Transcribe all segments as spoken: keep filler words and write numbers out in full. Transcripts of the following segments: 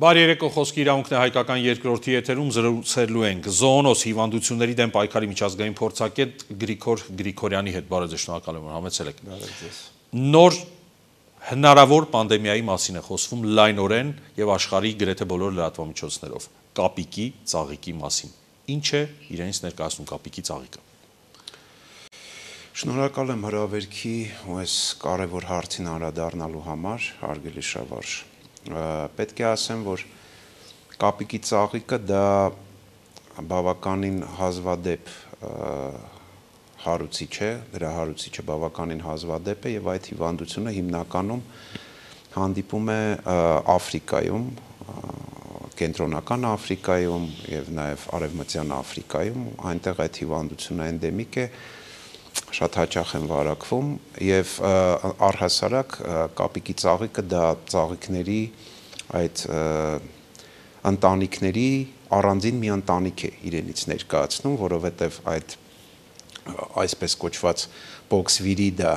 Բարի երեկո, խոսքի իրավունքն է հայկական երկրորդի եթերում զրուցելու ենք զոոնոս հիվանդությունների դեմ պայքարի միջազգային փորձագետ Գրիգոր Գրիգորյանի հետ։ Բարև ձեզ, շնորհակալ եմ, որ համեցել եք։ Նոր հնարավոր պանդեմիայի մասին է խոսվում լայնորեն եւ աշխարհի գրեթե բոլոր լրատվամիջոցներով։ Կապիկի ծաղիկի մասին։ Ինչ է իրենից ներկայացնում կապիկի ծաղիկը։ Շնորհակալ եմ հրավերքի ու այս կարևոր հարցին անդրադառնալու համար, հարգելի շավարժ։ Պետք է ասեմ, որ կապիկի ծաղիկը դա բավականին հազվադեպ հարուցիչ է, դրա հարուցիչը բավականին հազվադեպ է եւ այդ հիվանդությունը հիմնականում հանդիպում է Աֆրիկայում, կենտրոնական Աֆրիկայում եւ նաեւ արևմտյան Աֆրիկայում, այնտեղ այդ հիվանդությունը էնդեմիկ է, շատ հաճախ են վարակվում եւ առհասարակ կապիկի ծաղիկը դա ծաղիկների այդ ընտանիքների առանձին մի ընտանիք է իրենից ներկայացնում, որովհետեւ այդ այսպես կոչված Poxvirida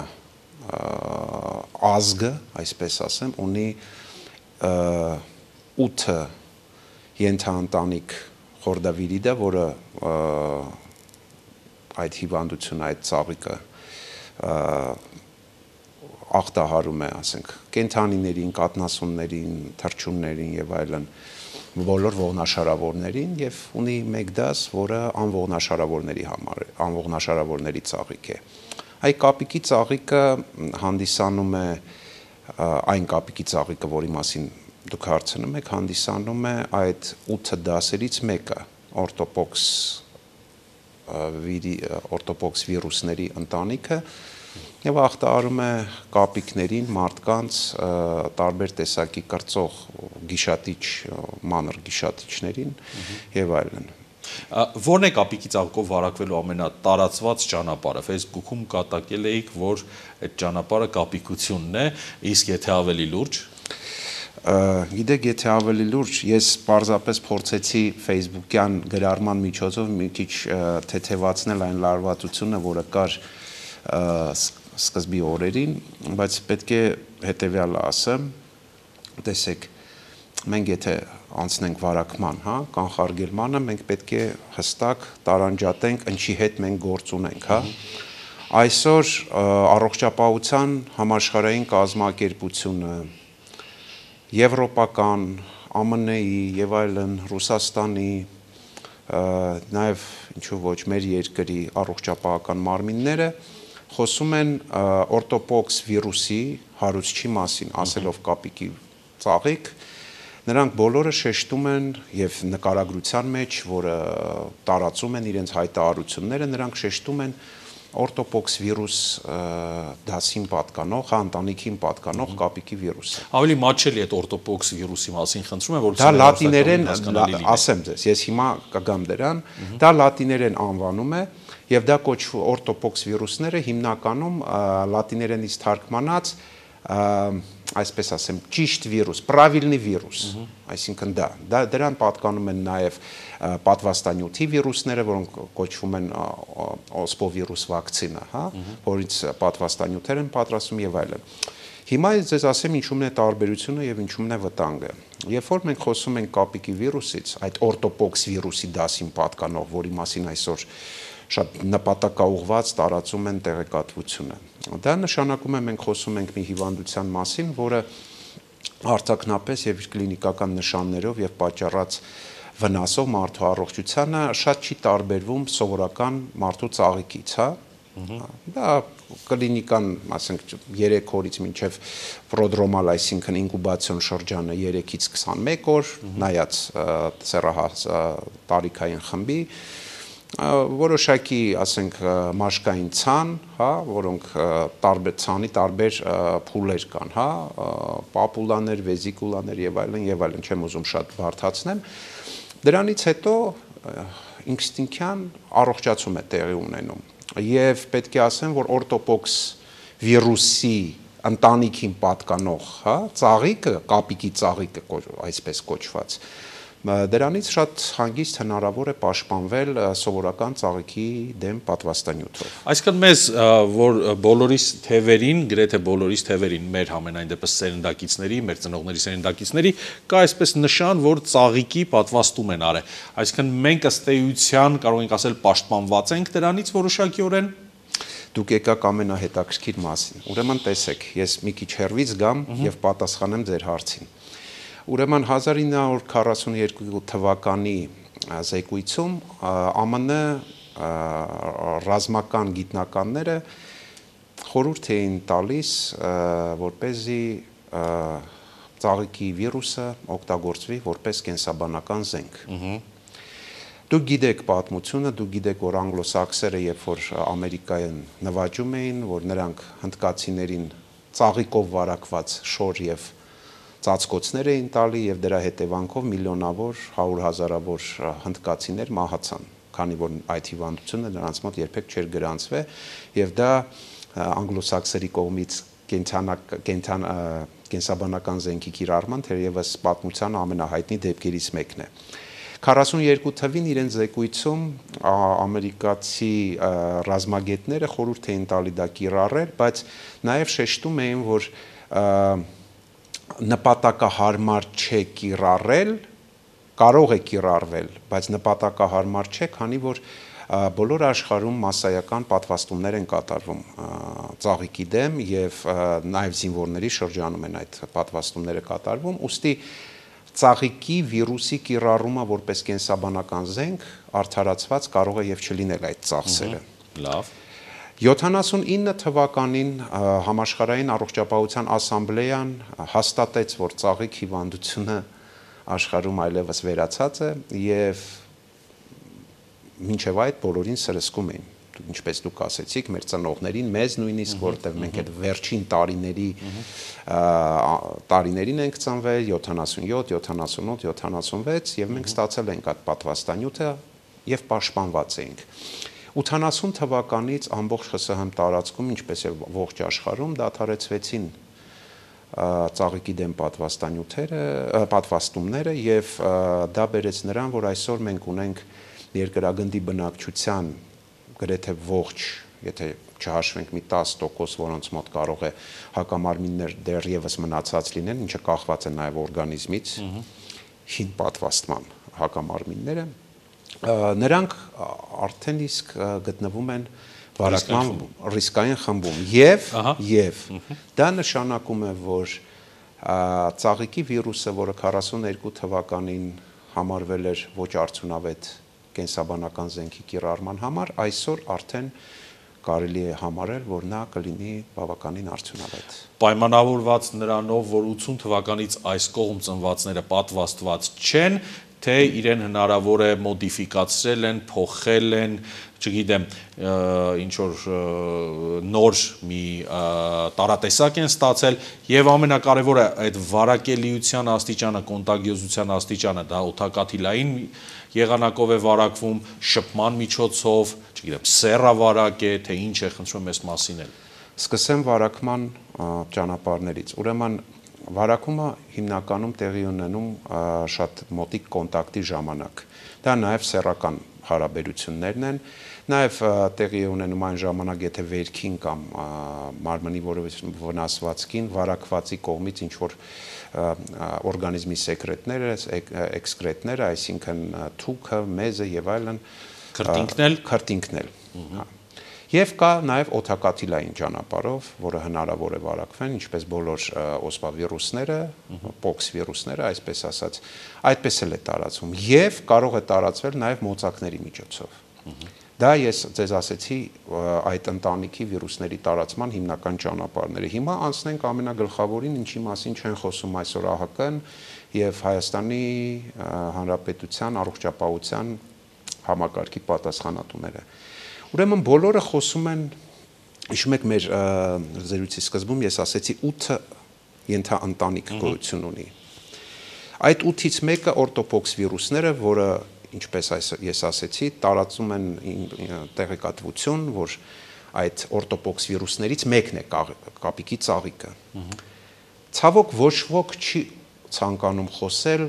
ազգը, այսպես ասեմ, ունի ութ ենթաընտանիք Chordaviridae, որը այդ հիվանդությունը, այդ ծաղիկը ախտահարում է, ասենք, կենդանիներին, կաթնասուններին, թռչուններին եւ այլն, բոլոր ողնաշարավորներին եւ ունի մեկ դաս, որը անողնաշարավորների համար է, անողնաշարավորների ծաղիկ է։ Այ կապիկի ծաղիկը հանդիսանում է այն կապիկի ծաղիկը, որի մասին դուք հարցնում եք, հանդիսանում է այդ ութ դասերից մեկը, օրտոպոքս օրտոպոքս վիրուսների ընտանիքը եւ ախտահարում է կապիկներին, մարդկանց տարբեր տեսակի կրծող գիշատիչ, մանր գիշատիչներին եւ այլն։ Որն է կապիկի ծաղիկով վարակվելու ամենատարածված ճանապարհը։ Facebook-ում կատակել էիք, որ այդ ճանապարհը կապիկությունն է, իսկ եթե ավելի լուրջ։ Գիտեք, եթե ավելի լուրջ, ես պարզապես փորձեցի Facebook-յան գրառման միջոցով մի քիչ թեթևացնել այն լարվածությունը, որը կար սկզբի օրերին, բայց պետք է հետեւյալը ասեմ, տեսեք, մենք եթե անցնենք վարակման, հա, կանխարգելմանը, մենք պետք է հստակ տարանջատենք, ինչի հետ մենք գործ ունենք, հա։ Այսօր առողջապահության համաշխարհային կազմակերպությունը, Եվրոպական, Ամն Ի եւ այլն, Ռուսաստանի, նաեւ ինչու ոչ մեր երկրի առողջապահական մարմինները խոսում են օրտոպոքս վիրուսի հարուցչի մասին, ասելով կապիկի ծաղիկ, նրանք բոլորը շեշտում են եւ նկարագրության մեջ, որը տարածում են իրենց հայտարարությունները, նրանք շեշտում են օրտոպոքս վիրուս դասին պատկանող, ընտանիքին պատկանող կապիկի վիրուսը։ Ավելի մատչելի է օրտոպոքս վիրուսի մասին խնդրում եմ, որ դա լատիներեն, ասեմ ձեզ, ես հիմա կգամ դրան, դա լատիներեն անվանում է եւ դա կոչվում օրտոպոքս վիրուսները հիմնականում լատիներենից թարգմանած այսպես ասեմ, ճիշտ վիրուս, правильный վիրուս, այսինքն դա, դա դրան պատկանում են նաև պատվաստանյութի վիրուսները, որոնք կոչվում են օսպովիրուս վակցինա, հա, որից պատվաստանյութեր են պատրաստում եւ այլն։ Հիմա ես ձեզ ասեմ ինչումն է տարբերությունը եւ ինչումն է վտանգը։ Երբ որ մենք խոսում ենք կապիկի վիրուսից, այդ օրտոպոքս վիրուսի դասին պատկանող, որի մասին այսօր շատ նպատակաուղված տարածում են տեղեկատվությունը։ Դա նշանակում է մենք խոսում ենք մի հիվանդության մասին, որը արտաքնապես եւ կլինիկական նշաններով եւ պատճառած վնասով մարդու առողջությանը շատ չի տարբերվում սովորական մարդու ծաղիկից, հա։ Դա կլինիկան, ասենք, երեք օրից մինչև պրոդրոմալ, այսինքն ինկուբացիոն շրջանը երեքից քսանմեկ օր, նայած սեռահաս տարիքային խմբի, որոշակի, ասենք, մաշկային ցան, հա, որոնք տարբեր ցանի տարբեր փուլեր կան, հա, պապուլաներ, վեզիկուլաներ եւ այլն եւ այլն, չեմ ուզում շատ բարդացնեմ։ Դրանից հետո ինստինկտյան առողջացում է տեղի ունենում։ Եվ պետք է ասեմ, որ օրտոպոքս վիրուսի ընտանիքին պատկանող, հա, ծաղիկը, կապիկի ծաղիկը, այսպես կոչված, Դրանից շատ հանգիստ հնարավոր է պաշտպանվել սովորական ծաղիկի դեմ պատվաստանյութով։ Այսինքն մեզ որ բոլորիս թևերին, գրեթե բոլորիս թևերին մեր համենայն դեպս սերնդակիցների, մեր ծնողների սերնդակիցների կա այսպես նշան, որ ծաղիկի պատվաստում են արել։ Այսինքն մենք ըստ էության կարող ենք ասել պաշտպանված ենք դրանից որոշակիորեն։ Դուք եկաք ամենահետաքրքիր մասին։ Ուրեմն տեսեք, ես մի քիչ հեռվից գամ եւ պատասխանեմ ձեր հարցին։ Ուրեմն հազար ինը հարյուր քառասունուերկու թվականի զեկույցում Α M N ռազմական գիտնականները խորհուրդ էին տալիս, որպեսզի ծաղիկի վիրուսը օգտագործվի որպես կենսաբանական զենք։ Դուք գիտեք պատմությունը, դուք գիտեք, որ անգլոսաքսերը, երբ որ Ամերիկայում նվաճում էին, որ նրանք հնդկացիներին ծաղիկով վարակված շոր եւ ծածկոցներ էին տալի եւ դրա հետևանքով միլիոնավոր, հարյուր հազարավոր հնդկացիներ մահացան, քանի որ այդ հիվանդությունը նրանց մոտ երբեք չէր գրանցվել եւ դա անգլոսաքսերի կողմից կենթան կենսաբանական զենքի կիրառման թերևս պատմության ամենահայտնի դեպքերից մեկն է։ քառասունուերկու թվին իրենց զեկույցում ամերիկացի ռազմագետները խորհուրդ էին տալի դա կիրառել, բայց նաեւ շեշտում էին, որ նպատակահարմար չէ կիրառել, կարող է կիրառվել, բայց նպատակահարմար չէ, քանի որ բոլոր աշխարհում massայական պատվաստումներ են կատարվում ծաղիկի դեմ եւ նաեւ զինվորների շրջանում են այդ պատվաստումները կատարվում, ուստի ծաղիկի վիրուսի կիրառումը որպես կենսաբանական զենք արդարացված կարող է եւ չլինել այդ ծախսերը։ Լավ։ յոթանասունինը թվականին համաշխարհային առողջապահության ասամբլեան հաստատեց, որ ծաղիկ հիվանդությունը աշխարհում այլևս վերացած է եւ մինչեւ այդ բոլորին սրսկում էին։ Ինչպես դուք ասեցիք, մեր ծնողներին, մեզ նույնիսկ, որտեղ մենք այդ վերջին տարիների տարիներին ենք ծնվել, յոթանասունյոթ, յոթանասունութ, յոթանասունվեց եւ մենք ստացել ենք այդ պատվաստանյութը եւ պաշտպանված էինք։ ութանասուն թվականից ամբողջ Խ С Հ տարածքում, ինչպես եւ ողջ աշխարհում դադարեցվեցին ծաղիկի դեմ պատվաստանյութերը, պատվաստումները եւ դա բերեց նրան, որ այսօր մենք ունենք երկրագնդի բնակչության գրեթե ողջ, եթե չհաշվենք մի տասը տոկոս, որոնց մոտ կարող է հակամարմիններ դեռևս մնացած լինեն, ինչը կախված է նաև օրգանիզմից, հին պատվաստման հակամարմինները, նրանք արդեն իսկ գտնվում են վարակման ռիսկային խմբում եւ եւ դա նշանակում է, որ ծաղիկի վիրուսը, որը քառասունուերկու թվականին համարվել էր ոչ արդյունավետ կենսաբանական զենքի կիրառման համար, այսօր արդեն կարելի է համարել, որ նա կլինի բավականին արդյունավետ։ Պայմանավորված նրանով, որ ութուն թվականից այս կողմ ծնվածները պատվաստված չեն, թե իրեն հնարավոր է մոդիֆիկացրել են, փոխել են, չգիտեմ, ինչ որ նոր մի տարատեսակ են ստացել եւ ամենակարևորը այդ վարակելիության աստիճանը, կոնտագիոզության աստիճանը, դա օդակաթիլային եղանակով է վարակվում, շփման միջոցով, չգիտեմ, սեռավարակ է, թե ինչ է, խնդրում եմ այս մասին էլ։ Սկսեմ վարակման ճանապարհներից։ Ուրեմն վարակումը հիմնականում տեղի ունենում շատ մոտիկ կոնտակտի ժամանակ։ Դա նաև սեռական հարաբերություններն են, նաև տեղի ունենում այն ժամանակ, եթե վերքին կամ մարմնի որևէ վնասվածքին վարակվածի կողմից ինչ որ օրգանիզմի սեկրետները, էքսկրետները, այսինքն թուքը, մեզը եւ այլն, քրտինքնել, քրտինքնել։ Եվ կա նաև օդակաթիլային ճանապարհով, որը հնարավոր է վարակվեն, ինչպես բոլոր օսպավիրուսները, պոքս վիրուսները, այսպես ասած, այդպես էլ է տարածվում, եւ կարող է տարածվել նաև մոծակների միջոցով։ Դա ես ձեզ ասեցի այդ ընտանիքի վիրուսների տարածման հիմնական ճանապարհները։ Հիմա անցնենք ամենագլխավորին, ինչի մասին չեն խոսում այսօր ԱՀԿ-ն եւ Հայաստանի Հանրապետության առողջապահության համակարգի պատասխանատուները։ Ուրեմն բոլորը խոսում են, հիշում եք մեր զրույցի սկզբում ես ասեցի ութ ենթաընտանիք գոյություն ունի։ Այդ ութից մեկը օրտոպոքս վիրուսները, որը ինչպես ես ասեցի, տարածում են տեղեկատվություն, որ այդ օրտոպոքս վիրուսներից մեկն է կապիկի ծաղիկը։ Ցավոք ոչ ոք չի ցանկանում խոսել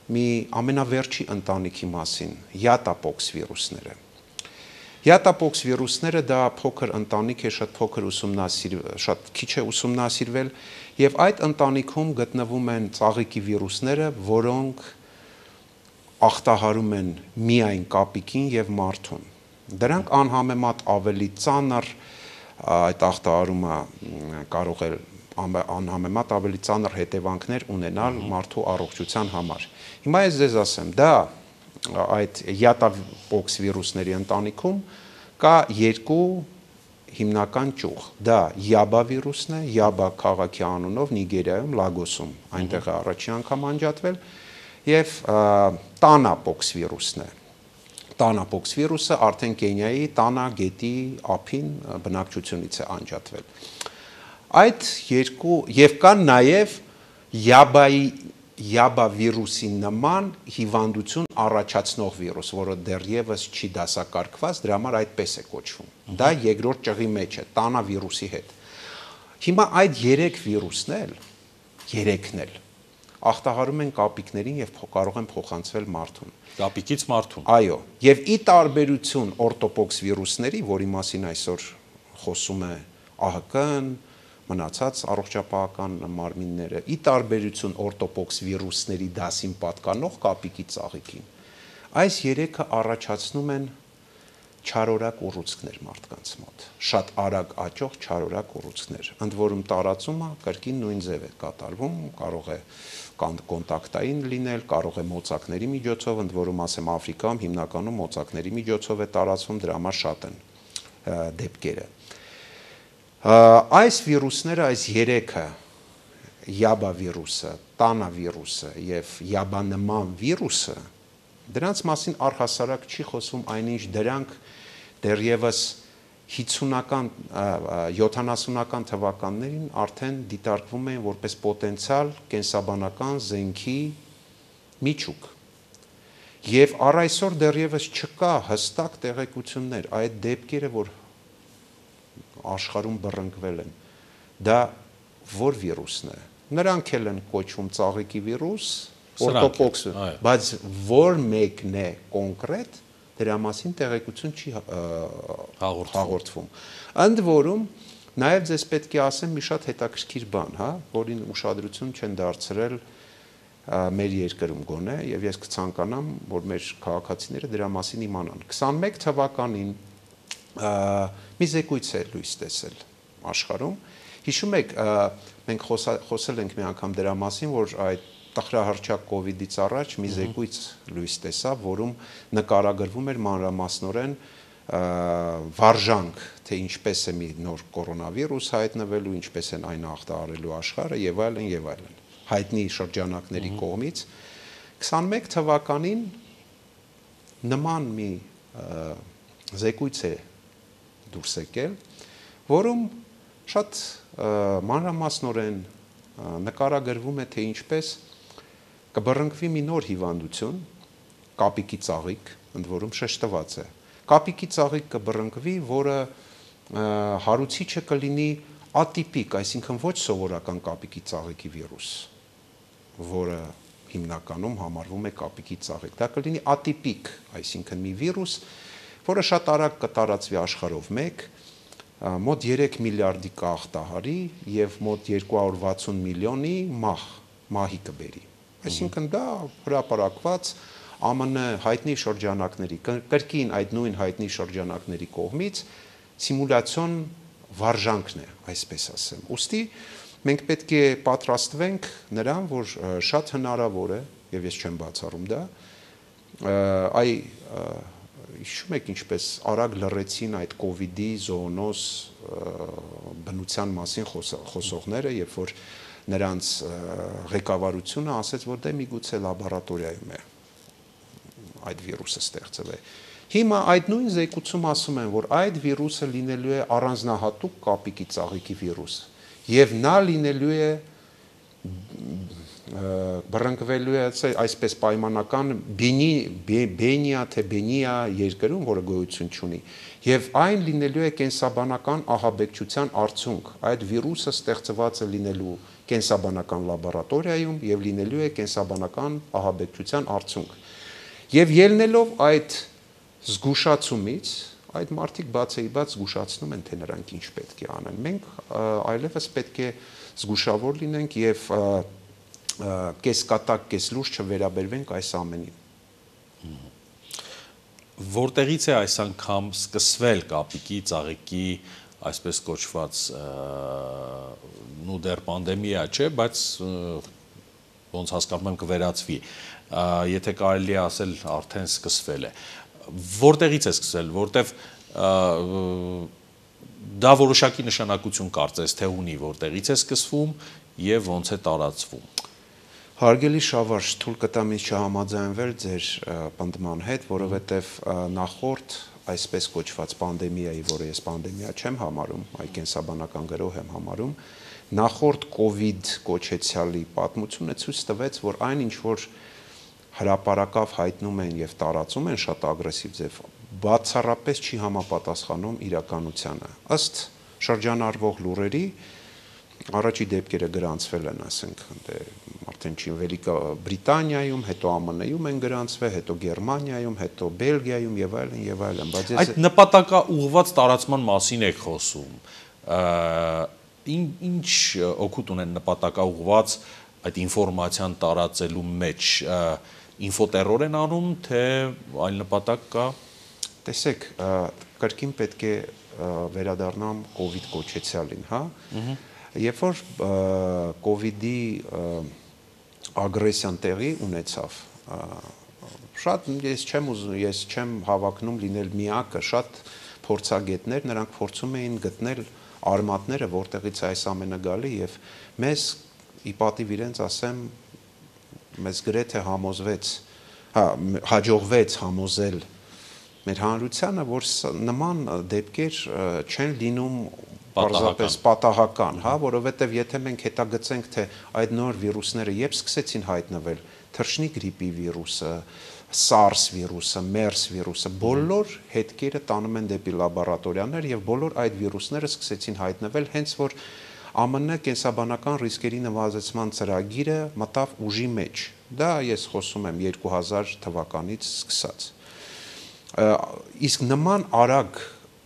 մի ամենավերջի ընտանիքի մասին, Yatapox վիրուսները։ Yatapox վիրուսները դա փոքր ընտանիք է, շատ փոքր ուսումնասիրվել, շատ քիչ է ուսումնասիրվել, եւ այդ ընտանիքում գտնվում են ծաղիկի վիրուսները, որոնք ախտահարում են միայն կապիկին եւ մարդուն։ Դրանք անհամեմատ ավելի ծանր այդ ախտահարումը կարող է անհամեմատ ավելի ծանր հետևանքներ ունենալ մարդու առողջության համար։ Հիմա ես ձեզ ասեմ, դա այդ Yatapox վիրուսների ընտանիքում կա երկու հիմնական ճյուղ։ Դա Yaba վիրուսն է, Yaba քաղաքի անունով Նիգերիայում, Լագոսում, այնտեղ է առաջին անգամ անջատվել, եւ Tanapox վիրուսն է։ Tanapox վիրուսը արդեն Կենիայի Տանա գետի ափին բնակչությունից է անջատվել։ Այդ երկու եւ կան նաեւ Yaba-ի Yaba վիրուսի նման հիվանդություն առաջացնող վիրուս, որը դեռևս չի դասակարգված, դրա համար այդպես է կոչվում։ Դա երկրորդ ճղի մեջ է, Տանա վիրուսի հետ։ Հիմա այդ երեք վիրուսն էլ, երեքն էլ ախտահարում են կապիկներին եւ կարող են փոխանցվել մարդուն։ Կապիկից մարդուն։ Այո, եւ ի տարբերություն օրտոպոքս վիրուսների, որի մասին այսօր խոսում է ԱՀԿ-ն, մնացած առողջապահական մարմինները, ի տարբերություն օրտոպոքս վիրուսների դասին պատկանող կապիկի ծաղիկին, այս երեքը առաջացնում են չարորակ ուռուցքներ մարդկանց մոտ, շատ արագ աճող չարորակ ուռուցքներ, ընդ որում տարածումը կրկին նույն ձև է կատարվում, կարող է կոնտակտային լինել, կարող է մոծակների միջոցով, ընդ որում ասեմ Աֆրիկայում հիմնականում մոծակների միջոցով է տարածվում, դրա համար շատ են դեպքերը։ Այս վիրուսները, այս երեքը, Yaba վիրուսը, Տանա վիրուսը եւ Yaba նման վիրուսը, դրանց մասին առհասարակ չի խոսվում, այնինչ դրանք դեռևս հիսունական, յոթանասունական թվականներին արդեն դիտարկվում են որպես պոտենցիալ կենսաբանական զենքի միջուկ։ Եվ առ այսօր դեռևս չկա հստակ տեղեկություններ այդ դեպքերը, որ աշխարհում բռնկվել են։ Դա որ վիրուսն է։ Նրանք էլ են կոչվում ծաղիկի վիրուս, օրտոպոքսը, բայց որ մեկն է կոնկրետ, դրա մասին տեղեկություն չի հաղորդվում։ Ընդ որում, նաև ձեզ պետք է ասեմ մի շատ հետաքրքիր բան, հա, որին ուշադրություն չեն դարձրել մեր երկրում գոնե, եւ ես կցանկանամ, որ մեր քաղաքացիները դրա մասին իմանան։ քսանմեկ թվականին մի զեկույց է լույս տեսել աշխարհում։ Հիշում եք, մենք խոսել ենք մի անգամ դրա մասին, որ այդ տխրահարճակ կովիդից առաջ մի զեկույց լույս տեսավ, որում նկարագրվում էր մանրամասնորեն վարժանք, թե ինչպես է մի նոր կորոնավիրուս հայտնվելու, ինչպես են այն ախտահարելու աշխարհը եւ այլն եւ այլն։ Հայտնի շրջանակների կողմից քսանմեկ թվականին նման մի զեկույց է դուրս եկել, որում շատ մանրամասնորեն նկարագրվում է, թե ինչպես կբռնկվի մի նոր հիվանդություն, կապիկի ծաղիկ, ընդ որում շեշտված է։ Կապիկի ծաղիկ կբռնկվի, որը հարուցիչը կլինի ատիպիկ, այսինքն ոչ սովորական կապիկի ծաղիկի վիրուս, որը հիմնականում համարվում է կապիկի ծաղիկ։ Դա կլինի ատիպիկ, այսինքն մի վիրուս, որը շատ արագ կտարածվի աշխարհով մեկ, մոտ երեք միլիարդի կախտահարի եւ մոտ երկու հարյուր վաթսուն միլիոնի մահ, մահի կբերի։ Այսինքն դա հրապարակված Α M N հայտնի շրջանակների, կրկին այդ նույն հայտնի շրջանակների կողմից սիմուլյացիոն վարժանքն է, այսպես ասեմ։ Ուստի մենք պետք է պատրաստվենք նրան, որ շատ հնարավոր է, եւ ես չեմ բացառում դա, այ հիշում եք ինչպես արագ լռեցին այդ կովիդի զոոնոզ բնության մասին խոսողները, երբ որ նրանց ղեկավարությունը ասեց, որ դա միգուցե լաբորատորիայում է այդ վիրուսը ստեղծվել։ Հիմա այդ նույն զեկույցում ասում են, որ այդ վիրուսը լինելու է առանձնահատուկ կապիկի ծաղիկի վիրուս, եւ նա լինելու է բռնկվելու է այսպես պայմանական բենիա թե բենիա երկրում, որը գոյություն չունի, եւ այն լինելու է կենսաբանական ահաբեկչության արդյունք, այդ վիրուսը ստեղծված է լինելու կենսաբանական լաբորատորիայում եւ լինելու է կենսաբանական ահաբեկչության արդյունք։ Եվ ելնելով այդ զգուշացումից, այդ մարդիկ բացեի բաց զգուշացնում են, թե նրանք ինչ պետք է անեն։ Մենք այլևս պետք է զգուշավոր լինենք եւ կեսկատակ, կեսլուրջ չվերաբերվենք այս ամենին։ Որտեղից է այս անգամ սկսվել կապիկի, ծաղիկի, այսպես կոչված նու դեռ պանդեմիա չէ, բայց ոնց հասկանում եմ կվերածվի, եթե կարելի է ասել արդեն սկսվել է։ Որտեղից է սկսվել, որտեվ դա որոշակի նշանակություն կարծես թե ունի, որտեղից է սկսվում եւ ոնց է տարածվում։ Հարգելի Շավարժ, թույլ կտամ ինձ չհամաձայնվել ձեր պնդման հետ, որովհետև նախորդ այսպես կոչված պանդեմիայի, որը ես պանդեմիա չեմ համարում, այլ կենսաբանական գրոհ եմ համարում, նախորդ կովիդ կոչեցյալի պատմությունը ցույց տվեց, որ այն ինչ որ հրապարակավ հայտնում են եւ տարածում են շատ ագրեսիվ ձև, բացառապես չի համապատասխանում իրականությանը։ Ըստ շրջանառվող լուրերի առաջի դեպքերը գրանցվել են, ասենք, արդեն չի Վելիկա Բրիտանիայում, հետո Α Մ Ն-ում են գրանցվել, հետո Գերմանիայում, հետո Բելգիայում եւ այլն եւ այլն, բայց այս այդ նպատակաուղղված տարածման մասին եք խոսում։ Ինչ օգուտ ունեն նպատակաուղղված այդ ինֆորմացիան տարածելու մեջ, ինֆոտերոր են անում, թե այլ նպատակ կա։ Տեսեք, կրկին պետք է վերադառնամ կովիդ կոչեցյալին, հա։ Երբ որ կովիդի ագրեսիան տեղի ունեցավ, շատ ես չեմ ուզում, ես չեմ հավակնում լինել միակը, շատ փորձագետներ, նրանք փորձում էին գտնել արմատները, որտեղից այս ամենը գալի եւ մեզ ի պատիվ իրենց ասեմ, մեզ գրեթե համոզվեց, հա, հաջողվեց համոզել մեր հանրությանը, որ նման դեպքեր չեն լինում պարզապես պատահական, հա, որովհետև եթե մենք հետագծենք, թե այդ նոր վիրուսները երբ սկսեցին հայտնվել, թռչնի գրիպի վիրուսը, SARS վիրուսը, MERS վիրուսը, բոլոր հետքերը տանում են դեպի լաբորատորիաներ եւ բոլոր այդ վիրուսները սկսեցին հայտնվել, հենց որ Α Մ Ն կենսաբանական ռիսկերի նվազեցման ծրագիրը մտավ ուժի մեջ։ Դա ես խոսում եմ երկու հազար թվականից սկսած։ Իսկ նման արագ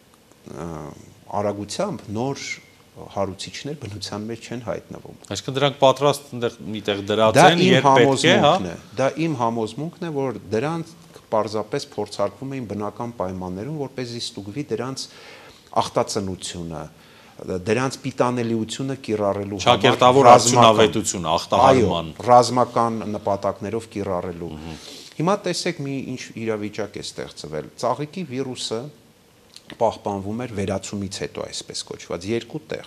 արագությամբ նոր հարուցիչներ բնության մեջ չեն հայտնվում։ Այսինքն դրանք պատրաստ միտեղ դրած են, երբ պետք է, հա։ Դա իմ համոզմունքն է, որ դրանք պարզապես փորձարկվում էին բնական պայմաններում, որպեսզի ստուգվի դրանց ախտածնությունը, դրանց պիտանելիությունը կիրառելու համար, ճակերտավոր արդյունավետություն, ախտահարման, ռազմական նպատակներով կիրառելու։ Հիմա տեսեք մի ինչ իրավիճակ է ստեղծվել։ Ծաղիկի վիրուսը պահպանվում էր վերացումից հետո, այսպես կոչված, երկու տեղ։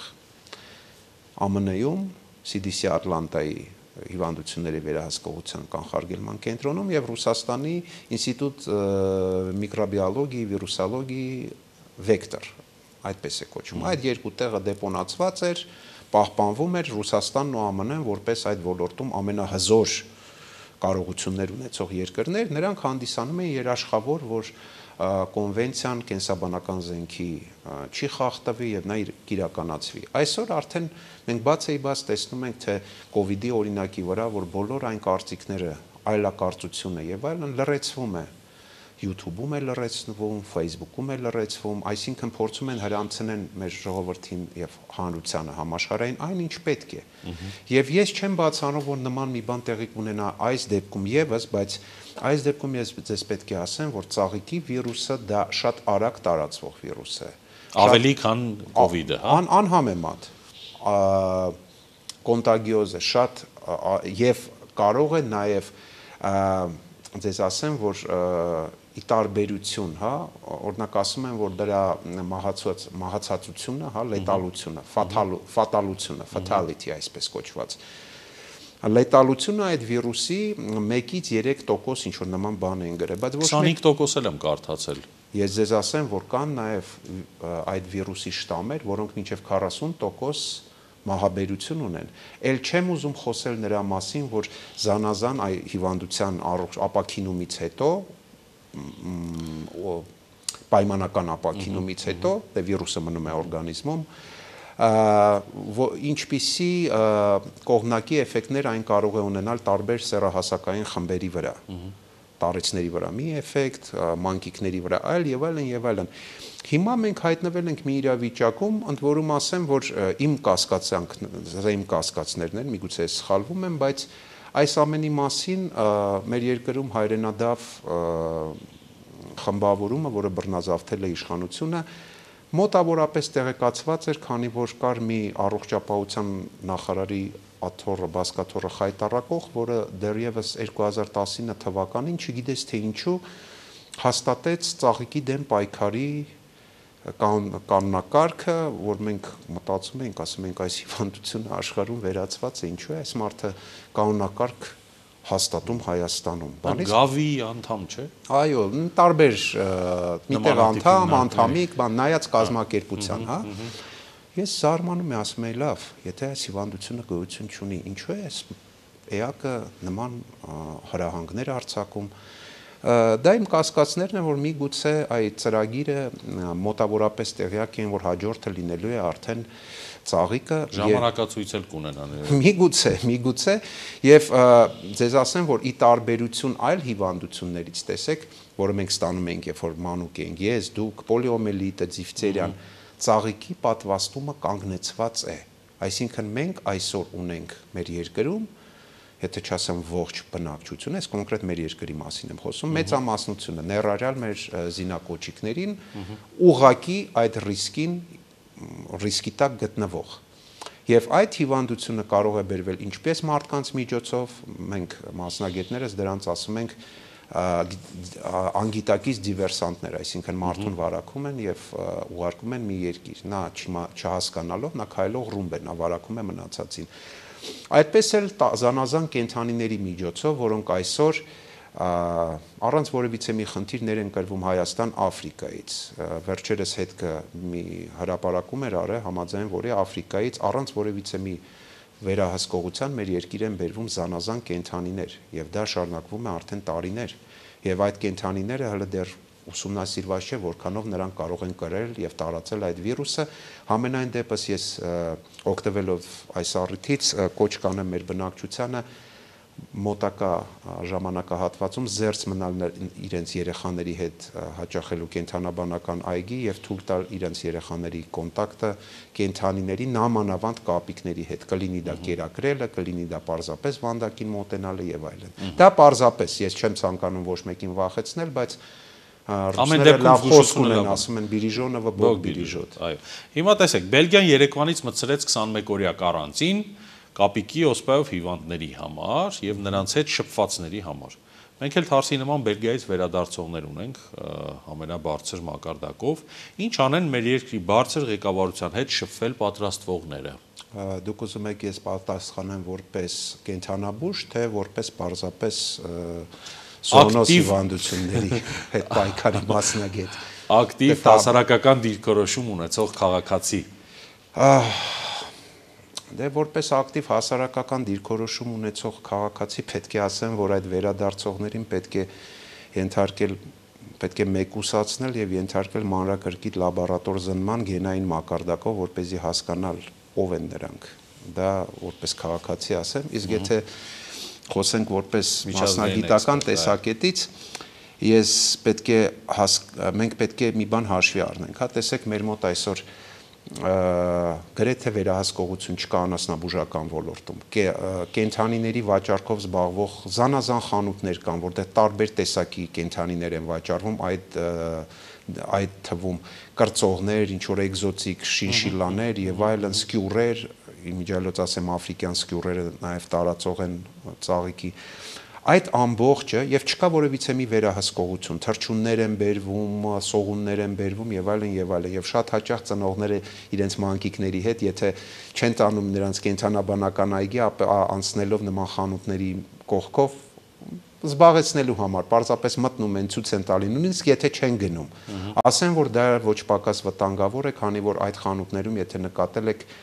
Α Մ Ն-ում, C D C Ատլանտայի հիվանդությունների վերահսկողության կանխարգելման կենտրոնում եւ Ռուսաստանի ինստիտուտ միկրոբիոլոգիայի, վիրուսոլոգիայի վեկտոր, այդպես է կոչվում։ Այդ երկու տեղը դեպոնացված էր, պահպանվում էր Ռուսաստանն ու Α Մ Ն-ն որպես այդ ոլորտում ամենահզոր կարողություններ ունեցող երկրներ, նրանք հանդիսանում են երաշխավոր, որ կոնվենցիան կենսաբանական զենքի չի խախտվի եւ նա իրականացվի։ Այսօր արդեն մենք բացեի բաց տեսնում ենք, թե կովիդի օրինակի վրա, որ բոլոր այն կարծիքները, այլակարծությունը եւ այլն լրացվում է։ YouTube-ում է լրացվում, Facebook-ում է լրացվում, այսինքն փորձում են հրանցնել մեր ժողովրդին եւ հանրությանը համաշխարհային այն ինչ պետք է։ Եվ ես չեմ բացառում, որ նման մի բան տեղի կունենա այս դեպքում եւս, բայց այս դեպքում ես ձեզ պետք է ասեմ, որ ծաղիկի վիրուսը դա շատ արագ տարածվող վիրուս է։ Ավելի քան կովիդը, հա։ Անհամեմատ կոնտագիոզ է, շատ եւ կարող է նաեւ ձեզ ասեմ, որ ի տարբերություն, հա, օրինակ ասում են, որ դրա մահացած մահացածությունը, հա, լետալությունը, ֆատալությունը, fatality այսպես կոչված։ Լետալությունը այդ վիրուսի մեկից երեք տոկոս ինչ որ նման բան են գրել, բայց ոչ քսանհինգ տոկոս էլ եմ կարդացել։ Ես ձեզ ասեմ, որ կան նաև այդ վիրուսի շտամեր, որոնք մինչև քառասուն տոկոս մահաբերություն ունեն, ել չեմ ուզում խոսել նրա մասին, որ զանազան այ հիվանդության ապաքինումից հետո պայմանական ապաքինումից հետո դե վիրուսը մնում է օրգանիզմում, ինչպիսի կողմնակի էֆեկտներ այն կարող է ունենալ տարբեր սեռահասակային խմբերի վրա, տարեցների վրա մի էֆեկտ, մանկիկների վրա այլ եւ այլն եւ այլն։ Հիմա մենք հայտնվել ենք մի իրավիճակում, ընդ որում ասեմ, որ իմ կասկածանք, իմ կասկածներն են, միգուցե սխալվում եմ, բայց այս ամենի մասին մեր երկրում հայրենադավ խմբավորումը, որը բռնազավթել է իշխանությունը, մոտավորապես տեղեկացված էր, քանի որ կար մի առողջապահության նախարարի աթոռը, բազկաթոռը խայտառակող, որը դեռևս երկու հազար տասինը թվականին, չգիտես թե ինչու, հաստատեց ծաղիկի դեմ պայքարի կանոնակարգը, որ մենք մտածում ենք, ասում ենք, այս հիվանդությունը աշխարհում վերացված է, ինչու է այս մարդը կանոնակարգ հաստատում Հայաստանում։ Գավի անդամ չէ։ Այո, տարբեր միտեղ անդամ, անդամիկ, բան նայած կազմակերպության, հա։ Ես զարմանում եմ, ասում եմ, լավ, եթե այս հիվանդությունը գոյություն չունի, ինչու է այս էակը նման հրահանգներ արձակում։ Դա իմ կասկածներն են, որ միգուցե այդ ծրագիրը մոտավորապես տեղյակ են, որ հաջորդը լինելու է արդեն ծաղիկը ժամանակացույց էլ կունենան։ Միգուցե, միգուցե եւ ձեզ ասեմ, որ ի տարբերություն այլ հիվանդություններից, տեսեք, որը մենք ստանում ենք, երբ որ մանուկ ենք, ես, դուք, պոլիոմիելիտը, դիֆթերիան, ծաղիկի պատվաստումը կանգնեցված է։ Այսինքն մենք այսօր ունենք մեր երկրում, եթե չասեմ ողջ բնակչությունը, այս կոնկրետ մեր երկրի մասին եմ խոսում, մեծամասնությունը ներառյալ մեր զինակոչիկներին ուղղակի այդ ռիսկին ռիսկի տակ գտնվող։ Եվ այդ հիվանդությունը կարող է բերվել ինչպես մարդկանց միջոցով, մենք մասնագետներս դրանց ասում ենք անգիտակից դիվերսանտներ, այսինքն մարդուն վարակում են եւ ուղարկում են մի երկիր, նա չհասկանալով, նա քայլող ռումբ է, նա վարակում է մնացածին։ Այդպես էլ զանազան կենդանիների միջոցով, որոնք այսօր առանց որևիցե մի խնդիրներ են կրվում Հայաստան Աֆրիկայից, վերջերս հետքը մի հրապարակում էր արել համաձայն, որի Աֆրիկայից առանց որևիցե մի վերահսկողության մեր երկիր են բերվում զանազան կենդանիներ, եւ դա շարունակվում է արդեն տարիներ, եւ այդ կենդանիները հələ դեռ ուսումնասիրված չէ, որքանով նրանք կարող են կրել եւ տարածել այդ վիրուսը։ Համենայն դեպս ես օգտվելով այս առիթից կոչ կանեմ մեր բնակչությանը մոտակա ժամանակահատվածում զերծ մնալ իրենց երեխաների հետ հաճախելու կենդանաբանական այգի եւ թույլ տալ իրենց երեխաների կոնտակտը կենդանիների նամանավանդ կապիկների հետ, կլինի դա կերակրելը, կլինի դա պարզապես վանդակին մոտենալը եւ այլն։ Դա պարզապես, ես չեմ ցանկանում ոչ մեկին վախեցնել, բայց ամեն դեպքում խոսք ունեն, ասում են Բիրիժոնովը բող Բիրիժոտ։ Այո։ Հիմա տեսեք, Բելգիան երեկվանից մտցրեց քսանմեկ-օրյա կարանտին կապիկի օսպայով հիվանդների համար եւ նրանց հետ շփվածների համար։ Մենք էլ Թարսի նման Բելգիայից վերադարձողներ ունենք ամենաբարձր մակարդակով։ Ինչ անեն մեր երկրի բարձր ղեկավարության հետ շփվել պատրաստվողները։ Դուք ուզում եք ես պատասխանեմ որպես կենթանաբույժ, թե որպես պարզապես Սոնոս հիվանդությունների հետ պայքարի մասնագետ։ Ակտիվ հասարակական դիրքորոշում ունեցող քաղաքացի։ Դե որպես ակտիվ հասարակական դիրքորոշում ունեցող քաղաքացի պետք է ասեմ, որ այդ վերադարձողներին պետք է ենթարկել, պետք է մեկուսացնել եւ ենթարկել մանրակրկիտ լաբորատոր զննման գենային մակարդակով, որպեսզի հասկանալ ով են նրանք։ Դա որպես քաղաքացի ասեմ, իսկ եթե խոսենք որպես մասնագիտական տեսակետից, ես պետք է մենք պետք է մի բան հաշվի առնենք, հա, տեսեք մեր մոտ այսօր գրեթե վերահսկողություն չկա անասնաբուժական ոլորտում, կենդանիների վաճառքով զբաղվող զանազան խանութներ կան, որտեղ տարբեր տեսակի կենդանիներ են վաճառվում, այդ այդ թվում կրծողներ, ինչ որ էկզոտիկ շինշիլաներ եւ այլն, սկյուռեր, իմիջիալոց ասեմ աֆրիկյան սկյուռերը նաեւ տարածող են ծաղիկի։ Այդ ամբողջը եւ չկա որևիցե մի վերահսկողություն, թռչուններ են բերվում, սողուններ են բերվում եւ այլն եւ այլն եւ շատ հաճախ ծնողները իրենց մանկիկների հետ, եթե չեն տանում նրանց կենթանաբանական այգի, անցնելով նման խանութների կողքով զբաղեցնելու համար, պարզապես մտնում են, ցույց են տալի, նույնիսկ եթե չեն գնում։ Ասեն, որ դա ոչ պակաս վտանգավոր է, քանի որ այդ խանութներում, եթե նկատել եք,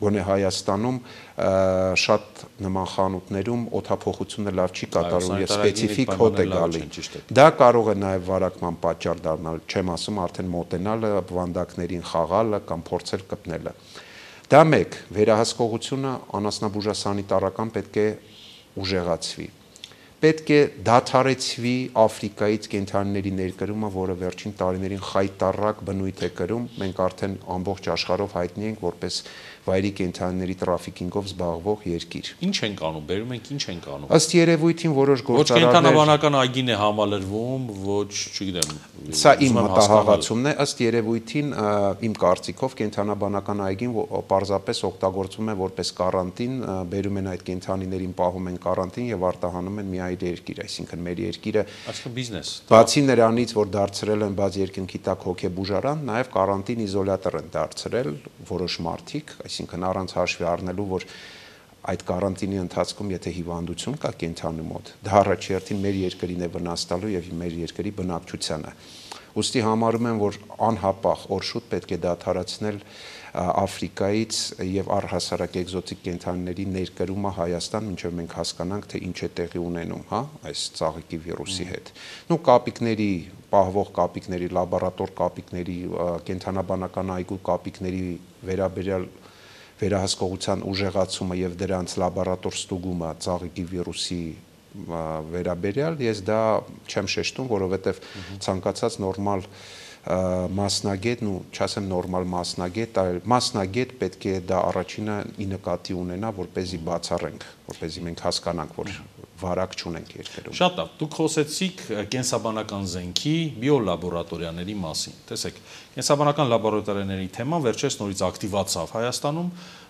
գոնե Հայաստանում շատ նման խանութներում օդափոխությունը լավ չի կատարվում եւ սպეციფიկ հոտ է գալի։ Դա կարող է նաեւ վարակման պատճառ դառնալ, չեմ ասում արդեն մոտենալը, վանդակներին խաղալը կամ փորձել կպնելը։ Դա մեկ, վերահսկողությունը անասնաբուժասանիտարական պետք է ուժեղացվի։ Պետք է դադարեցվի Աֆրիկայից կենդանիների ներկրումը, որը վերջին տարիներին խայտառակ բնույթ է կրում, մենք արդեն ամբողջ աշխարհով հայտնի ենք որպես վայրի կենդանիների տրաֆիկինգով զբաղվող երկիր։ Ինչ ենք անում, բերում ենք, ինչ ենք անում։ Ըստ երևույթին որոշ գործարարներ ոչ կենդանաբանական այգին է համալրվում, ոչ, չգիտեմ։ Սա իմ մտահղացումն է, ըստ երևույթին իմ կարծիքով կենդանաբանական այգին պարզապես օգտագործվում է որպես կարանտին, բերում են այդ կենդանիներին, պահում են կարանտին եւ արտահանում են մի այլ երկիր, այսինքն մեր երկիրը այսինքն բիզնես։ Բացի նրանից, որ դարձրել են բաց երկնքի տակ հոգեբուժարան, նաեւ կարանտին իզոլատոր են դարձրել որոշ մարդիկ, այսինքն առանց հաշվի առնելու, որ այդ կարանտինի ընթացքում եթե հիվանդություն կա կենդանի մոտ, դա առաջերտին մեր երկրին է վնաս տալու եւ մեր երկրի բնակչությանը։ Ուստի համարում եմ, որ անհապաղ օրշուտ պետք է դադարեցնել Աֆրիկայից եւ առհասարակ էկզոտիկ կենդանիների ներկրումը Հայաստան, մինչեւ մենք հասկանանք, թե ինչ է տեղի ունենում, հա, այս ծաղիկի վիրուսի հետ։ Նու կապիկների, պահվող կապիկների, լաբորատոր կապիկների, կենդանաբանական այգու կապիկների վերաբերյալ վերահսկողության ուժեղացումը եւ դրանց լաբորատոր ստուգումը ծաղիկի վիրուսի վերաբերյալ ես դա չեմ շեշտում, որովհետեւ ցանկացած նորմալ մասնագետն ու չասեմ նորմալ մասնագետ, այլ մասնագետ պետք է դա առաջինը ի նկատի ունենա, որպեսզի բացառենք, որպեսզի մենք հասկանանք, որ վարակ չունենք երկրում։ Շատ լավ, դուք խոսեցիք կենսաբանական զենքի բիոլաբորատորիաների մասին։ Տեսեք, կենսաբանական լաբորատորիաների թեման վերջերս նորից ակտիվացավ Հայաստանում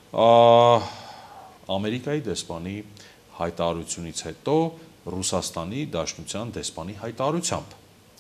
Ամերիկայի դեսպանի հայտարարությունից հետո Ռուսաստանի Դաշնության դեսպանի հայտարարությամբ։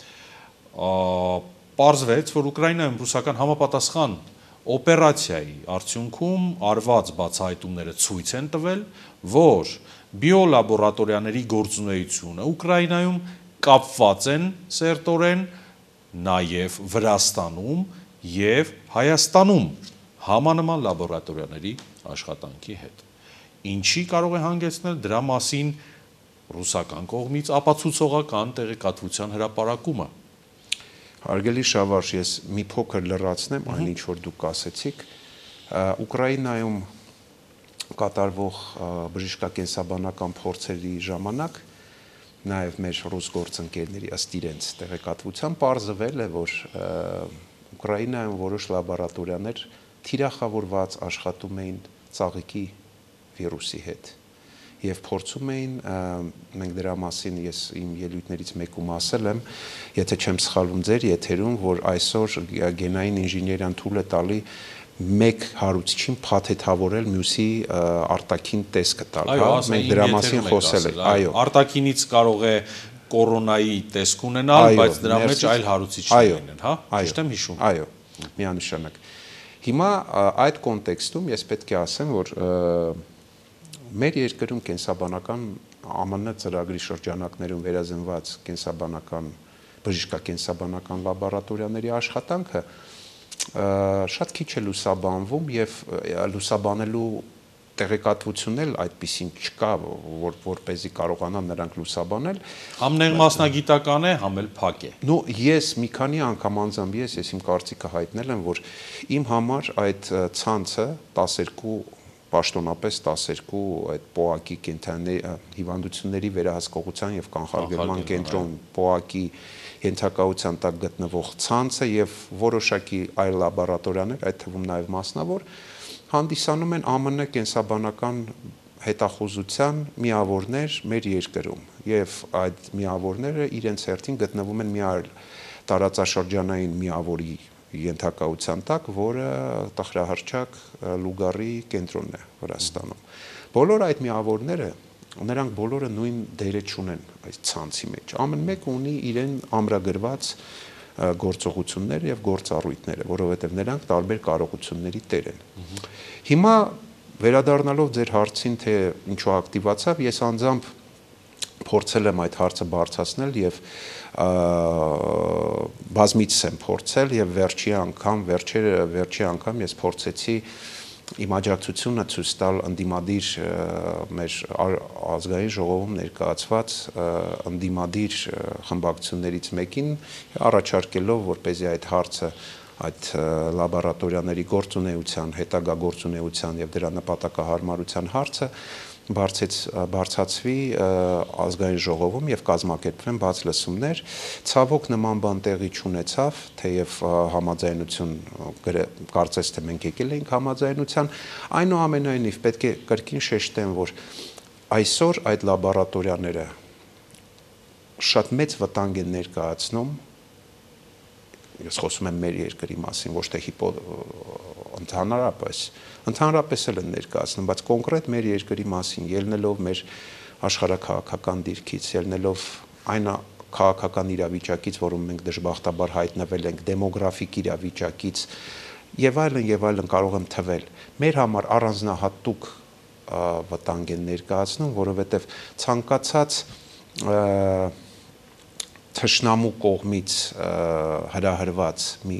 Պարզվեց, որ Ուկրաինայում ռուսական համապատասխան օպերացիայի արդյունքում արված բացահայտումները ցույց են տվել, որ բիոլաբորատորիաների գործունեությունը Ուկրաինայում կապված են սերտորեն նաև Վրաստանում եւ Հայաստանում համանման լաբորատորիաների աշխատանքի հետ։ Ինչի կարող է հանգեցնել դրա մասին ռուսական կողմից ապացուցողական տեղեկատվության հրապարակումը։ Հարգելի Շավարժ, ես մի փոքր լրացնեմ այն ինչ որ դուք ասեցիք, Ուկրաինայում կատարվող բժշկակենսաբանական փորձերի ժամանակ նաև մեր ռուս գործընկերների ըստ իրենց տեղեկատվության պարզվել է, որ Ուկրաինայում որոշ լաբորատորիաներ թիրախավորված աշխատում էին ծաղիկի վիրուսի հետ եւ փորձում էին, մենք դրա մասին ես իմ ելույթներից մեկում ասել եմ, եթե չեմ սխալվում ձեր եթերում, որ այսօր գենային ինժեներիան թույլ է տալի մեկ հարուցչին փաթեթավորել մյուսի արտաքին տեսքը տալ, հա, մենք դրա մասին խոսել ենք, այո, արտաքինից կարող է կորոնայի տեսք ունենալ, բայց դրա մեջ այլ հարուցիչներ ունեն, հա, ճիշտ եմ հիշում։ Այո, միանշանակ։ Հիմա այդ կոնտեքստում ես պետք է ասեմ, որ մեր երկրում կենսաբանական ԱՄՆ ծրագրի շրջանակներում վերազնված կենսաբանական բժշկակենսաբանական լաբորատորիաների աշխատանքը շատ քիչ է լուսաբանվում եւ լուսաբանելու տեղեկատվությունն էլ այդպեսին չկա, որ որպեսզի կարողանան նրանք լուսաբանել։ Համ ներմասնագիտական է, համ էլ փակ է։ Նու ես մի քանի անգամ անձամբ ես ես իմ կարծիքը հայտնել եմ, որ իմ համար այդ ցանցը տասներկու պաշտոնապես տասներկու այդ պոակի կենտրոնների հիվանդությունների վերահսկողության եւ կանխարգելման կենտրոն պոակի ենթակայության տակ գտնվող ցանցը եւ որոշակի այլ լաբորատորիաներ, այդ թվում նաեւ մասնավոր, հանդիսանում են ԱՄՆ կենսաբանական հետախուզության միավորներ մեր երկրում եւ այդ միավորները իրենց հերթին գտնվում են մի այլ տարածաշրջանային միավորի ենթակայության տակ, որը տխրահարճակ լուգարի կենտրոնն է Վրաստանում։ Բոլոր այդ միավորները, նրանք բոլորը նույն դերը չունեն այս ցանցի մեջ։ Ամեն մեկը ունի իրեն ամրագրված գործողություններ եւ գործառույթները, որովհետեւ նրանք տարբեր կարողությունների տեր են։ Հիմա վերադառնալով ձեր հարցին, թե ինչու ակտիվացավ, ես անձամբ փորձել եմ այդ հարցը բարձրացնել եւ բազմիցս եմ փորձել եւ վերջի անգամ, վերջերը վերջի անգամ ես փորձեցի իմ աջակցությունը ցույց տալ ընդդիմադիր մեր ազգային ժողովում ներկայացված ընդդիմադիր խմբակցություններից մեկին առաջարկելով, որպեսզի այդ հարցը այդ լաբորատորիաների գործունեության, հետագա գործունեության եւ դրա նպատակահարմարության հարցը բարձեց բարձացվի ազգային ժողովում եւ կազմակերպվեն բաց լսումներ, ցավոք նման բան տեղի չունեցավ, թեև համաձայնություն կարծես թե մենք եկել էինք համաձայնության, այնուամենայնիվ պետք է կրկին շեշտեմ, որ այսօր այդ լաբորատորիաները շատ մեծ վտանգ են ներկայացնում, ես խոսում եմ մեր երկրի մասին, ոչ թե հիպո ընդհանրապես, ընդհանրապես էլ են ներկայացնում, բայց կոնկրետ մեր երկրի մասին, ելնելով մեր աշխարհաքաղաքական դիրքից, ելնելով այն քաղաքական իրավիճակից, որում մենք դժբախտաբար հայտնվել ենք, դեմոգրաֆիկ իրավիճակից եւ այլն եւ այլն կարող եմ թվել, մեր համար առանձնահատուկ վտանգ են ներկայացնում, որովհետեւ ցանկացած թշնամու կողմից հրահրված մի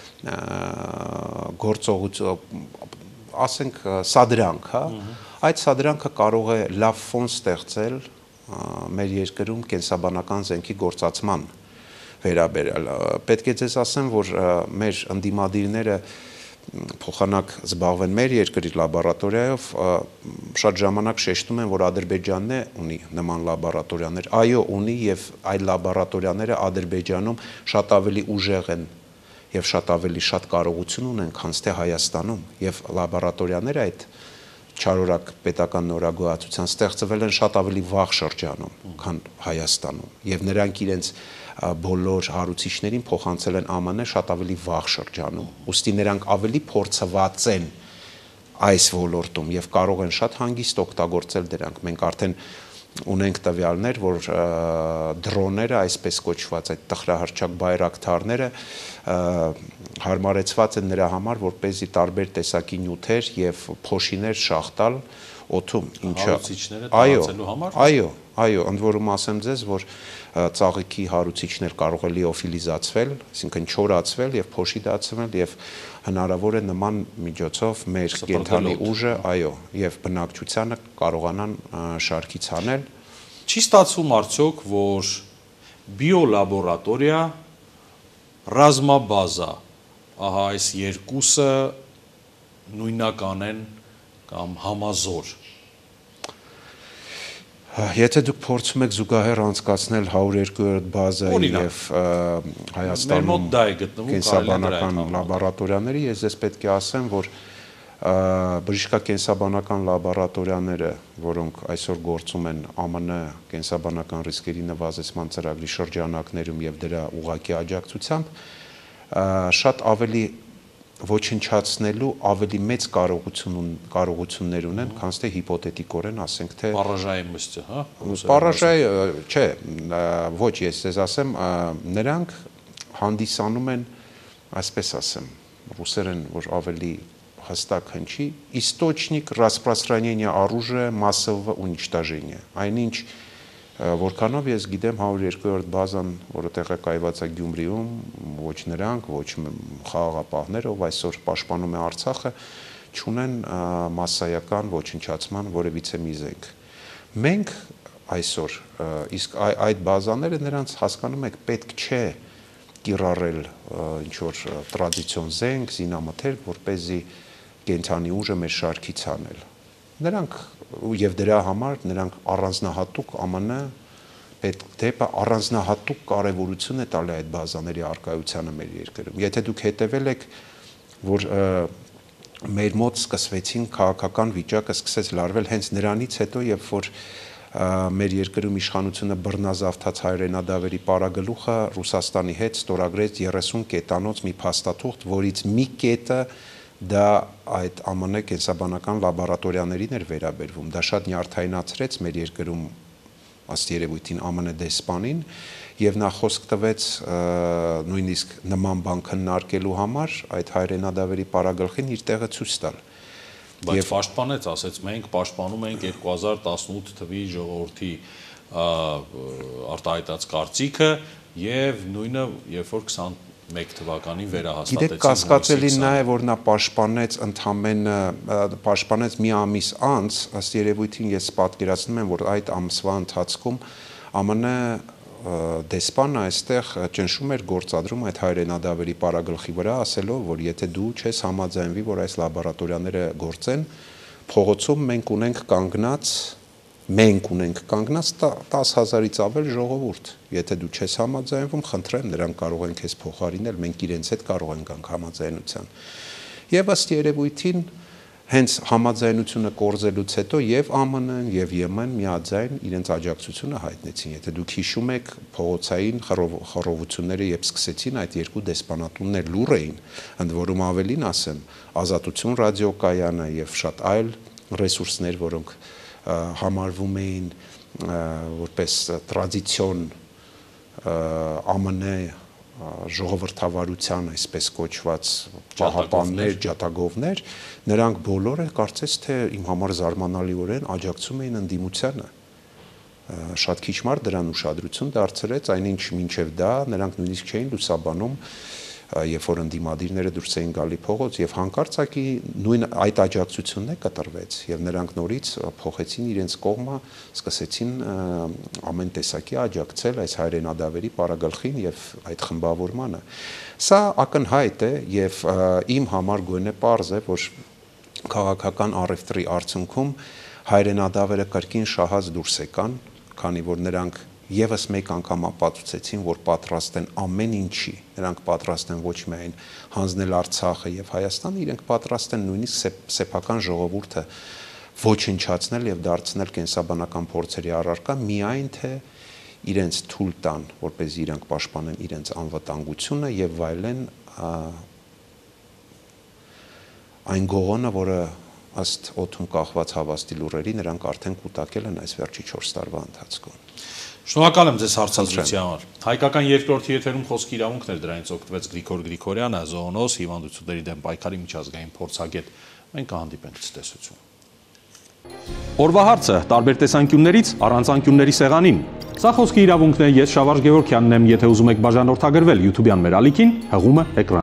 գործողություն, ասենք սադրանք, հա, այդ սադրանքը կարող է լավ ֆոն ստեղծել մեր երկրում կենսաբանական զենքի գործածման վերաբերյալ։ Պետք է ձեզ ասեմ, որ մեր ընդդիմադիրները փոխանակ զբաղվեն մեր երկրի լաբորատորիայով, շատ ժամանակ շեշտում են, որ Ադրբեջանն է ունի նման լաբորատորիաներ, այո, ունի եւ այդ լաբորատորիաները Ադրբեջանում շատ ավելի ուժեղ են եւ շատ ավելի շատ կարողություն ունեն, քան թե Հայաստանում, եւ լաբորատորիաները այդ չարորակ պետական նորագույացության ստեղծվել են շատ ավելի վաղ շրջանում, քան Հայաստանում, եւ նրանք իրենց բոլոր հարուցիչներին փոխանցել են Α Մ Ն շատ ավելի վաղ շրջանում, ուստի նրանք ավելի փորձված են այս ոլորտում եւ կարող են շատ հանգիստ օգտագործել դրանք։ Մենք արդեն ունենք տվյալներ, որ դրոնները, այսպես կոչված այդ տխրահարճակ բայրակթարները հարմարեցված են նրա համար, որպեսզի տարբեր տեսակի նյութեր եւ փոշիներ շախտալ օդում, ինչը տարածելու համար։ Այո, այո, ընդ որում ասեմ ձեզ, որ ծաղիկի հարուցիչներ կարող է լիոֆիլիզացվել, այսինքն չորացվել եւ փոշի դարձվել եւ հնարավոր է նման միջոցով մեր կենթանի ուժը, այո, եւ բնակչությանը կարողանան շարքից հանել։ Չի ստացվում արդյոք, որ բիոլաբորատորիա, ռազմաբազա, ահա այս երկուսը նույնական են կամ համազոր։ Եթե դուք փորձում եք զուգահեռ անցկացնել հարյուր երկու բազայի եւ Հայաստանում կենսաբանական լաբորատորիաների, ես ձեզ պետք է ասեմ, որ բժշկակենսաբանական լաբորատորիաները, որոնք այսօր գործում են Ა Մ Ն կենսաբանական ռիսկերի նվազեցման ծրագրի շրջանակներում եւ դրա ուղղակի աջակցությամբ, շատ ավելի ոչնչացնելու ավելի մեծ կարողություն կարողություններ ունեն, քան թե հիպոթետիկորեն ասենք թե Պարաժայի մստը, հա։ Պարաժայ, չէ, ոչ, ես ձեզ ասեմ, նրանք հանդիսանում են, այսպես ասեմ, ռուսերեն, որ ավելի հստակ հնչի, источник распространения оружия массового уничтожения։ Այնինչ որքանով ես գիտեմ հարյուր երկու բազան, որը տեղակայված է Գյումրիում, ոչ նրանք, ոչ խաղաղապահները, ով այսօր պաշտպանում է Արցախը, չունեն massայական ոչնչացման որևիցե մի զենք։ Մենք այսօր, իսկ այդ բազաները նրանց հասկանում եք, պետք չէ կիրառել ինչ որ տրադիցիոն զենք, զինամթերք, որպեսզի կենթանի ուժը մեր շարքից հանել։ Նրանք եւ դրա համար նրանք առանձնահատուկ Ა Մ Ն պետք առանձնահատուկ կարեւորություն է տալի այդ բազաների արկայությանը մեր երկրում։ Եթե դուք հետեւել եք, որ մեր մոտ սկսվեցին քաղաքական վիճակը սկսեց լարվել հենց նրանից հետո, երբ որ մեր երկրում իշխանությունը բռնազավթած հայրենադավերի պարագլուխը Ռուսաստանի հետ ստորագրեց երեսուն կետանոց մի փաստաթուղթ, որից մի կետը դա այդ Ა Մ Ն կենսաբանական լաբորատորիաներին էր վերաբերվում, դա շատ նյարդայնացրեց մեր երկրում ըստ երևույթին Ა Մ Ն դեսպանին եւ նա խոսք տվեց նույնիսկ նման բան քննարկելու համար այդ հայրենադավերի պարագլխին իր տեղը ցույց տալ։ Բայց պաշտպանեց, ասեց մենք պաշտպանում ենք երկու հազար տասնութ թվականի ժողովրդի արտահայտած կարծիքը եւ նույնը երբ որ մեկ թվականին վերահաստատեցին։ Գիտեք, կասկածելի նա է, որ նա պաշտպանեց ընդամենը պաշտպանեց մի ամիս անց, ըստ երևույթին ես պատկերացնում եմ, որ այդ ամսվա ընթացքում ԱՄՆ դեսպանը այստեղ ճնշում էր գործադրում այդ հայրենադավերի պարագլխի վրա, ասելով, որ եթե դու չես համաձայնվի, որ այս լաբորատորիաները գործեն, փողոցում մենք ունենք կանգնած մենք ունենք կանգնած տասը հազարից ավել ժողովուրդ, եթե դու չես համաձայնվում, խնդրեմ, նրանք կարող են քեզ փոխարինել, մենք իրենց հետ կարող ենք գանք համաձայնության։ Եվ ըստ երևույթին հենց համաձայնությունը կորզելուց հետո եւ ԱՄՆ-ն եւ ԵՄ-ն միաձայն իրենց աջակցությունը հայտնեցին։ Եթե դուք հիշում եք, փողոցային խռովությունները երբ սկսեցին, այդ երկու դեսպանատուններ լուռ էին, ընդ որում ավելին ասեմ, Ազատություն ռադիոկայանը եւ շատ այլ ռեսուրսներ, որոնք համարվում էին որպես տրադիցիոն ԱՄՆ ժողովրդավարության այսպես կոչված պահապաններ, ջատագովներ, նրանք բոլորը կարծես թե իմ համար զարմանալիորեն աջակցում էին ընդդիմությանը։ Շատ քիչ մարդ դրան ուշադրություն դարձրեց, այնինչ մինչև դա նրանք նույնիսկ չէին լուսաբանում, երբ որ ընդդիմադիրները դուրս էին գալի փողոց եւ հանկարծակի նույն այդ աջակցությունն է կտրվեց եւ նրանք նորից փոխեցին իրենց կողմը, սկսեցին ամեն տեսակի աջակցել այս հայրենադավերի պարագլխին եւ այդ խմբավորմանը։ Սա ակնհայտ է եւ իմ համար գոնե պարզ է, որ քաղաքական առևտրի արդյունքում հայրենադավերը կրկին շահած դուրս եկան, քանի որ նրանք Եվս մեկ անգամ ապացուցեցին, որ պատրաստ են ամեն ինչի, նրանք պատրաստ են ոչ միայն հանձնել Արցախը եւ Հայաստանը, իրենք պատրաստ են նույնիսկ սեփական ժողովուրդը ոչնչացնել եւ դարձնել կենսաբանական փորձերի առարկա, միայն թե իրենց թույլ տան, որպեսզի իրանք պաշտպանեն իրենց անվտանգությունը եւ վայելեն այն գողոնը, որը ըստ օդում կախված հավաստի լուրերի նրանք արդեն կուտակել են այս վերջի չորս տարվա ընթացքում։ Շնորհակալ եմ ձեզ հարցազրույցի համար։ Հայկական երկրորդ եթերում խոսքի իրավունքն էր, դրանից օգտվեց Գրիգոր Գրիգորյանը, զոոնոս, հիվանդությունների դեմ պայքարի միջազգային փորձագետ։ Մենք կհանդիպենք ցտեսություն։ Օրվա հարցը տարբեր տեսանկյուններից առանց անկյունների սեղանին։ Սա խոսքի իրավունքն է, ես Շավարժ Գևորգյանն եմ, եթե ուզում եք բաժանորդագրվել YouTube-յան մեր ալիքին, հղումը էկրան։